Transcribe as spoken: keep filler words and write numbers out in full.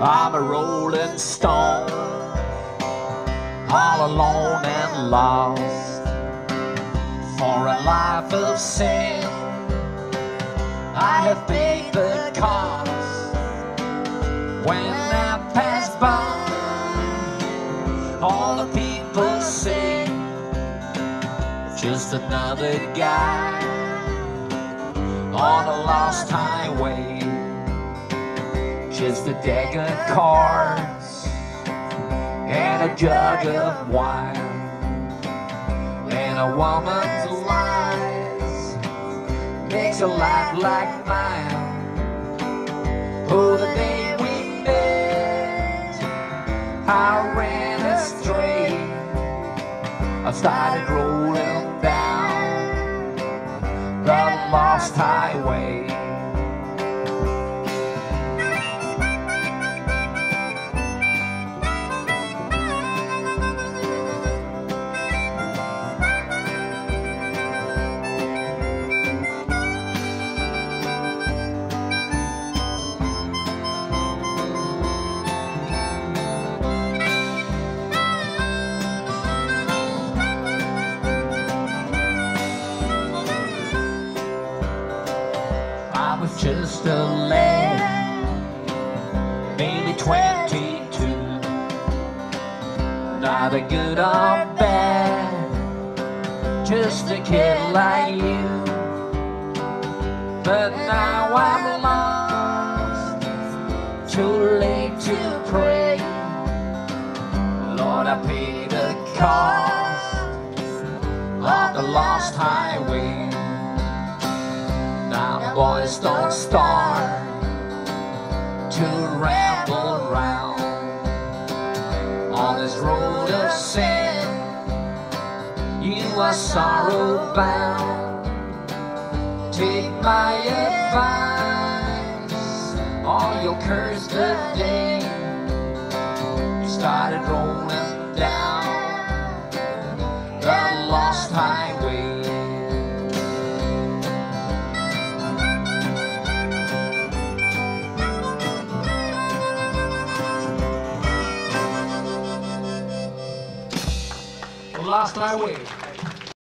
I'm a rolling stone, all alone and lost, for a life of sin. I have paid the cost. When I pass by, all the people say, just another guy on a lost highway. Just a deck of cards and a jug of wine, and a woman's lies makes a life like mine. Oh, the day we met, I ran astray. I started rolling down the lost highway. I was just a lad, maybe twenty-two, not a good or bad, just a kid like you. But now I'm lost, too late to pray. Lord, I paid the cost of the lost highway. Now boys, don't start to ramble round on this road of sin. You are sorrow bound. Take my advice, or you'll curse the day you started rolling down the lost highway. Lost highway.